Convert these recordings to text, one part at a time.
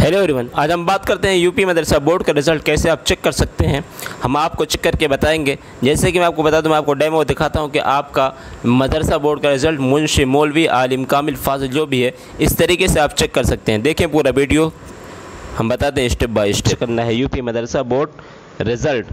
Hello everyone, आज हम बात करते हैं यूपी मदरसा बोर्ड का रिज़ल्ट कैसे आप चेक कर सकते हैं। हम आपको चेक करके बताएंगे। जैसे कि मैं आपको बता दूं, मैं आपको डेमो दिखाता हूं कि आपका मदरसा बोर्ड का रिज़ल्ट मुंशी मौलवी आलिम कामिल फाजिल जो भी है, इस तरीके से आप चेक कर सकते हैं। देखें पूरा वीडियो, हम बताते हैं स्टेप बाय स्टेप करना है। UP Madrasa board result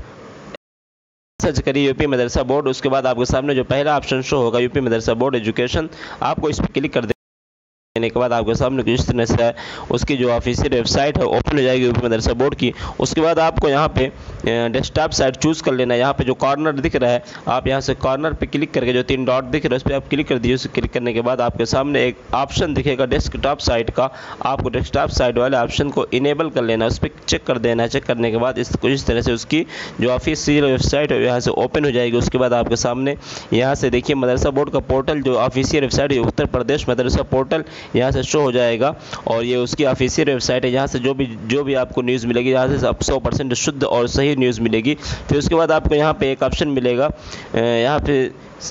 search करिए यूपी मदरसा बोर्ड। उसके बाद आपके सामने जो पहला ऑप्शन शो होगा यूपी मदरसा बोर्ड एजुकेशन, आपको इस पर क्लिक कर देने के बाद आपके सामने जिस तरह से है उसकी जो ऑफिशियल वेबसाइट है ओपन हो जाएगी यूपी मदरसा बोर्ड की। उसके बाद आपको यहाँ पे डेस्कटॉप साइट चूज़ कर लेना है। यहाँ पे जो कॉर्नर दिख रहा है, आप यहाँ से कॉर्नर पे क्लिक करके जो 3 डॉट दिख रहा है उस पर आप क्लिक कर दीजिए। उस क्लिक करने के बाद आपके सामने एक ऑप्शन दिखेगा डेस्कटॉप साइट का। आपको डेस्कटॉप साइट वाले ऑप्शन को इनेबल कर लेना है, उस पर चेक कर देना है। चेक करने के बाद इस तरह से उसकी जो ऑफिशियल वेबसाइट है यहाँ से ओपन हो जाएगी। उसके बाद आपके सामने यहाँ से देखिए मदरसा बोर्ड का पोर्टल, जो ऑफिशियल वेबसाइट है उत्तर प्रदेश मदरसा पोर्टल, यहाँ से शो हो जाएगा। और ये उसकी ऑफिशियल वेबसाइट है। यहाँ से जो भी आपको न्यूज़ मिलेगी, यहाँ से 100% शुद्ध और सही न्यूज़ मिलेगी। फिर उसके बाद आपको यहाँ पे एक ऑप्शन मिलेगा, यहाँ पे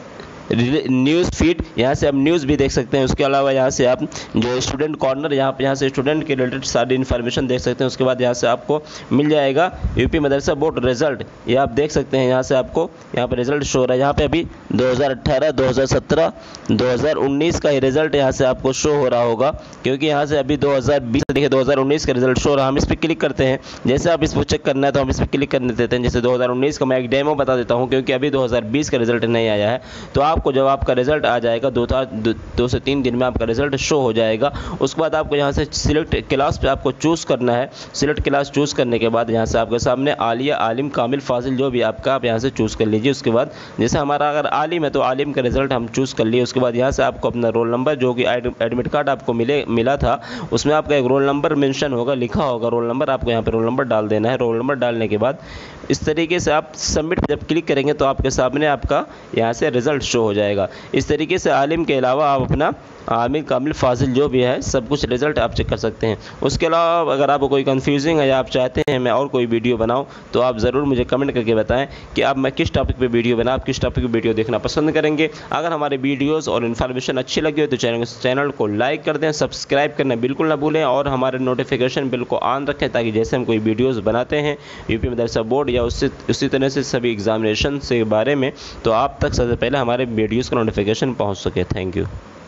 न्यूज़ फीड, यहाँ से आप न्यूज़ भी देख सकते हैं। उसके अलावा यहाँ से आप जो स्टूडेंट कॉर्नर, यहाँ से स्टूडेंट के रिलेटेड सारी इन्फॉर्मेशन देख सकते हैं। उसके बाद यहाँ से आपको मिल जाएगा यूपी मदरसा बोर्ड रिजल्ट, ये आप देख सकते हैं। यहाँ से आपको यहाँ पर रिजल्ट शो हो रहा है। यहाँ पे अभी 2018, 2017, 2019 का ही रिजल्ट यहाँ से आपको शो हो रहा होगा, क्योंकि यहाँ से अभी 2020 देखिए 2019 का रिजल्ट शो हो रहा है। हम इस पर क्लिक करते हैं। जैसे आप इसको चेक करना है तो हम इस पर क्लिक करने देते हैं। जैसे 2019 का मैं एक डेमो बता देता हूँ, क्योंकि अभी 2020 का रिजल्ट नहीं आया है। तो आपको जब आपका रिजल्ट आ जाएगा 2 से 3 दिन में आपका रिजल्ट शो हो जाएगा। उसके बाद आपको यहाँ से सिलेक्ट क्लास पे आपको चूज़ करना है। सिलेक्ट क्लास चूज़ करने के बाद यहाँ से आपके सामने आलिया, आलिम, कामिल, फाजिल जो भी आपका, आप यहाँ से चूज़ कर लीजिए। उसके बाद जैसे हमारा अगर आलिम है तो आलिम का रिजल्ट हम चूज़ कर लिए। उसके बाद यहाँ से आपको अपना रोल नंबर, जो कि एडमिट कार्ड आपको मिला था, उसमें आपका एक रोल नंबर मेंशन होगा, लिखा होगा रोल नंबर, आपको यहाँ पे रोल नंबर डाल देना है। रोल नंबर डालने के बाद इस तरीके से आप सबमिट जब क्लिक करेंगे तो आपके सामने आपका यहाँ से रिजल्ट शो हो जाएगा। इस तरीके से आलिम के अलावा आप अपना आमिर, कामिल, फाजिल जो भी है सब कुछ रिजल्ट आप चेक कर सकते हैं। उसके अलावा अगर आपको कोई कन्फ्यूजिंग है या आप चाहते हैं मैं और कोई वीडियो बनाऊं तो आप ज़रूर मुझे कमेंट करके बताएं कि आप मैं किस टॉपिक पे वीडियो बनाऊं, आप किस टॉपिक पे वीडियो देखना पसंद करेंगे। अगर हमारे वीडियोज़ और इन्फॉर्मेशन अच्छी लगी हो तो चैनल को लाइक कर दें, सब्सक्राइब करना बिल्कुल ना भूलें और हमारे नोटिफिकेशन बिल को ऑन रखें, ताकि जैसे हम कोई वीडियोज़ बनाते हैं यूपी मदरसा बोर्ड या उसी तरह से सभी एग्जामिनेशन से बारे में, तो आप तक सबसे पहले हमारे वीडियोज़ का नोटिफिकेशन पहुँच सके। Thank you.